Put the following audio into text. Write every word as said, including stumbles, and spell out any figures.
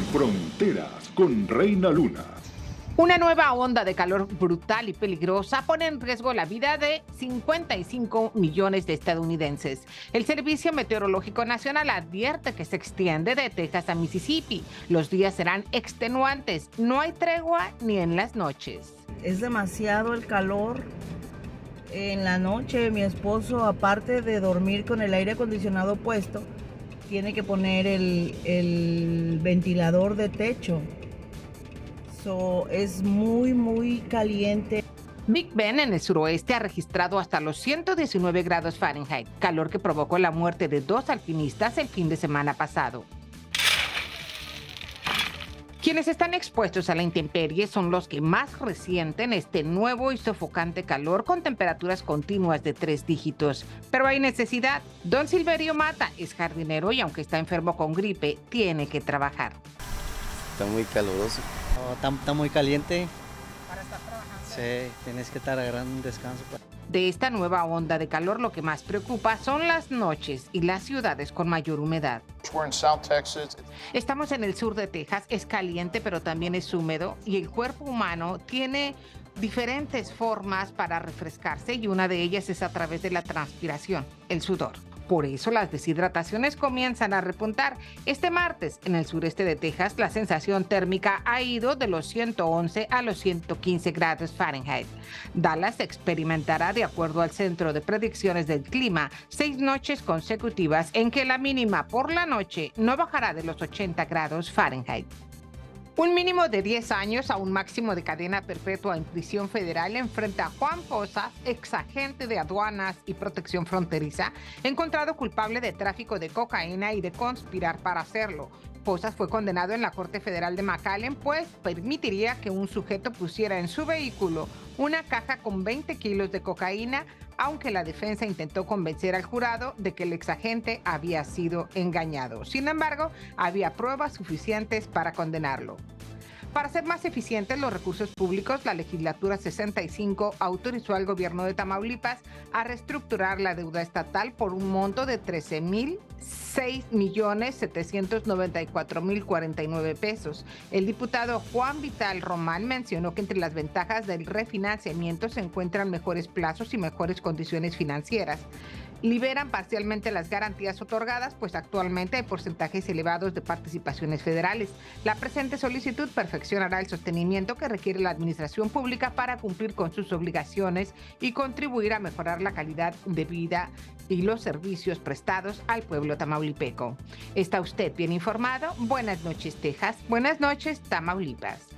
Fronteras con Reina Luna. Una nueva onda de calor brutal y peligrosa pone en riesgo la vida de cincuenta y cinco millones de estadounidenses. El Servicio Meteorológico Nacional advierte que se extiende de Texas a Mississippi. Los días serán extenuantes, no hay tregua ni en las noches. Es demasiado el calor. En la noche mi esposo, aparte de dormir con el aire acondicionado puesto, tiene que poner el, el ventilador de techo. So, es muy, muy caliente. Big Bend, en el suroeste, ha registrado hasta los ciento diecinueve grados Fahrenheit, calor que provocó la muerte de dos alpinistas el fin de semana pasado. Quienes están expuestos a la intemperie son los que más resienten este nuevo y sofocante calor con temperaturas continuas de tres dígitos. Pero hay necesidad. Don Silverio Mata es jardinero y aunque está enfermo con gripe, tiene que trabajar. Está muy caluroso. Oh, está, está muy caliente. Para estar trabajando. Sí, tienes que estar agarrando un descanso. De esta nueva onda de calor, lo que más preocupa son las noches y las ciudades con mayor humedad. Estamos en el sur de Texas, es caliente pero también es húmedo y el cuerpo humano tiene diferentes formas para refrescarse y una de ellas es a través de la transpiración, el sudor. Por eso las deshidrataciones comienzan a repuntar. Este martes, en el sureste de Texas, la sensación térmica ha ido de los ciento once a los ciento quince grados Fahrenheit. Dallas experimentará, de acuerdo al Centro de Predicciones del Clima, seis noches consecutivas en que la mínima por la noche no bajará de los ochenta grados Fahrenheit. Un mínimo de diez años a un máximo de cadena perpetua en prisión federal enfrenta a Juan Posas, exagente de aduanas y protección fronteriza, encontrado culpable de tráfico de cocaína y de conspirar para hacerlo. Posas fue condenado en la Corte Federal de McAllen, pues permitiría que un sujeto pusiera en su vehículo una caja con veinte kilos de cocaína, aunque la defensa intentó convencer al jurado de que el exagente había sido engañado. Sin embargo, había pruebas suficientes para condenarlo. Para ser más eficientes los recursos públicos, la legislatura sesenta y cinco autorizó al gobierno de Tamaulipas a reestructurar la deuda estatal por un monto de trece mil seis millones setecientos noventa y cuatro mil cuarenta y nueve pesos. El diputado Juan Vital Román mencionó que entre las ventajas del refinanciamiento se encuentran mejores plazos y mejores condiciones financieras. Liberan parcialmente las garantías otorgadas, pues actualmente hay porcentajes elevados de participaciones federales. La presente solicitud perfeccionará el sostenimiento que requiere la administración pública para cumplir con sus obligaciones y contribuir a mejorar la calidad de vida y los servicios prestados al pueblo tamaulipeco. ¿Está usted bien informado? Buenas noches, Texas. Buenas noches, Tamaulipas.